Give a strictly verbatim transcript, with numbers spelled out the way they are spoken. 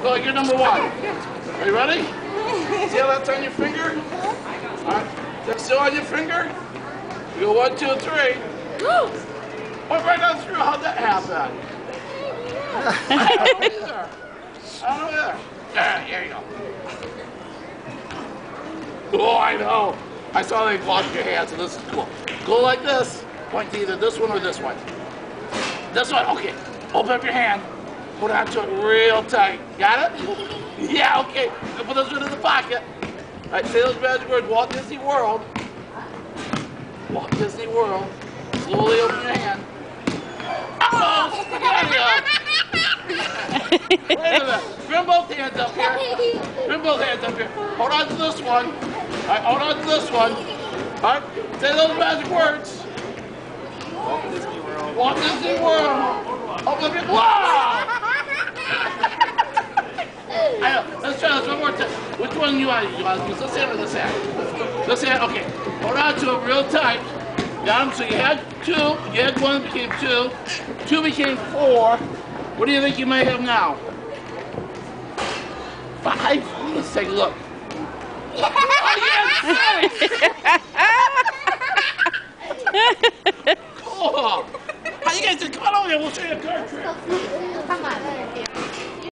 Go, you're number one. Are you ready? See how that's on your finger? All right. That's still on your finger? You go one, two, three. Woo! Oh, right down through. How'd that happen? I don't know either. I don't know either. There, here you go. Oh, I know. I saw they wash your hands, so this is cool. Go like this. Point to either this one or this one. This one, okay. Open up your hand. Hold on to it real tight. Got it? Yeah, okay. Put this one in the pocket. All right, say those magic words. Walt Disney World. Walt Disney World. Slowly open your hand. Oh, stick it out here. Wait a minute. Bring both hands up here. Bring both hands up here. Hold on to this one. All right, hold on to this one. All right, say those magic words. Walt Disney World. Walt Disney World. Open up your... Wow! I know. Let's try this one more time. Which one you want? You want to use this hand or this hand? This hand. Okay. Hold on to it real tight. Got them. So you had two. You had one, became two. Two became four. What do you think you might have now? Five. Let's take a look. Oh yes! Cool. How you guys doing? Come on over here. We'll show you a card trick.